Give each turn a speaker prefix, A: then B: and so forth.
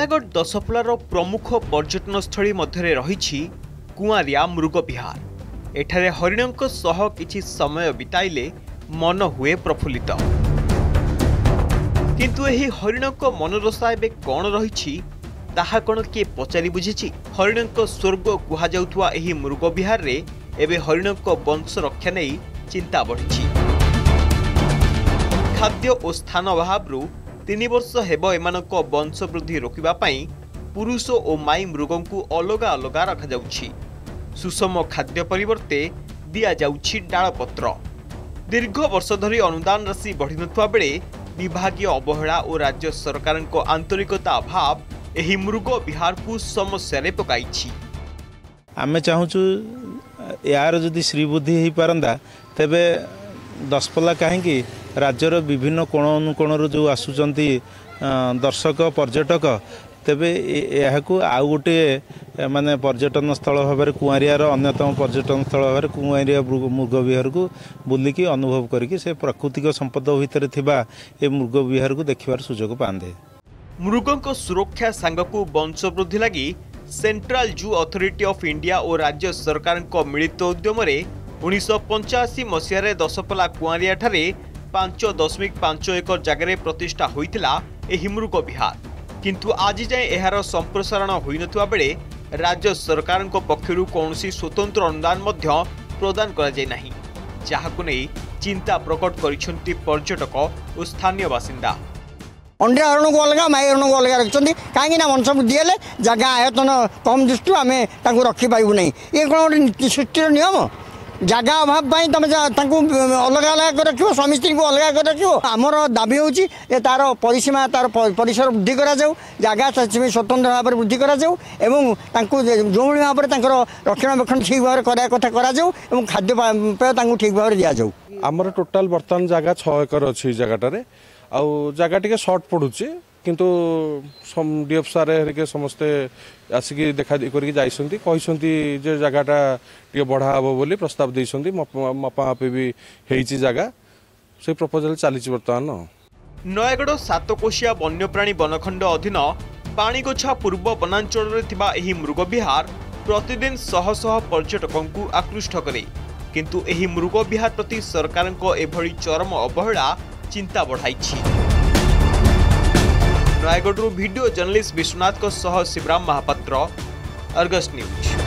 A: नयागढ़ दशपल्लार प्रमुख पर्यटन स्थली मध्य रही कुआरिया मृग विहार। एठारे हरिणों सह किछि समय बिताइले मन हुए प्रफुल्लित। किंतु एही हरिणों मनोदशा एबे कौन रही ताहा कौन किए पचारि बुझी। हरिणों स्वर्ग कुहाजाउथुवा एही मृग विहार रे एबे हरिणों वंश रक्षा नहीं चिंता बढ़ी। खाद्य और स्थान अभाव 3 वर्ष हेब एमानक वंश वृद्धि रोकिबा पई पुरुष और माई मृगों को अलग अलग रखा जाउछि। सुषम खाद्य परिवर्ते दिया जाउछि डालपत्र। दीर्घ वर्ष धरी अनुदान राशि बढ़ी नथुवा बेले विभागीय अवहेला और राज्य सरकार आंतरिकता अभाव एही मृग विहार को समस्या रे पकाइछि।
B: आमे चाहूछु यार जदि श्रीबुद्धि हो पारंदा तेबे दशपल्ला कहीं राज्यर विभिन्न कोण अनुकोण जो आसुचंती दर्शक पर्यटक तेबे यह आउ गोटे माने पर्यटन स्थल भाव कुआरियार अन्यतम पर्यटन स्थल भाव कुआरिया मृग विहार को बुलिकी अनुभव करके से प्राकृतिक संपद भितर थिबा ए मृग विहार को देखिबार सुजोग पांदे।
A: मृगों सुरक्षा सांगकु वंश वृद्धि लगी central zoo authority of India और राज्य सरकार मिलित उद्यम 1985 मसीह दशपल्ला कुआरिया ठारे 5.5 एकर जगह प्रतिष्ठा होइतिला एही मृग विहार। किंतु आज जाए एहार संप्रसारण होई नथुवा बेले राज्य सरकार पक्षरु कौनसी स्वतंत्र अनुदान मध्य प्रदान करा जाय नाही, जाहाकु नै चिंता प्रकट करिसंती पर्यटक और स्थानीय बासिंदा।
C: अंडे हरण को अलग माई हरण को अलग रखते कहीं वंश वृद्धि हेले जगह आयतन कम दृष्टि आम रखिपारू ना। ये कौन गोटे सृष्टिर नियम? जगह अभाव तुम अलग अलग कर रख स्वामी स्त्री को अलग कर रख। आमर दाबी होची तार परिसीमा तार परिसर वृद्धि करा जाऊ, जगह स्वतंत्र भाव में वृद्धि करा जाऊ एवं जो भाव में रक्षणाबेक्षण ठीक भाव में कथा करा जाऊ एवं खाद्यपेय ठीक भाव में दि जाऊ।
D: आमर टोटाल बर्तमान जगह 6 एकर अच्छी जगह आउ जगह टी सर्ट पड़ुची किंतु डीएफ सार हेरिके समस्ते आसिक देखा करके जाइसंती कहिसंती जे जगहटा टी बढ़ा हबो बोली प्रस्ताव देइसंती मपापे भी हेइची जगह से प्रपोजल चली बर्तमान।
A: नयागढ़ 7 कोशिया वन्यप्राणी वनखंड अधीन पाणीगोछा पूर्व वनांचल रे थिबा एही मृग विहार प्रतिदिन शह शह पर्यटकों को आकृष्ट करे। किंतु एही मृग विहार प्रति सरकार एभली चरम अवहेला चिंता बढ़ाई। Nayagarh video journalist Vishwanath Shivram Mohapatra, Argus news.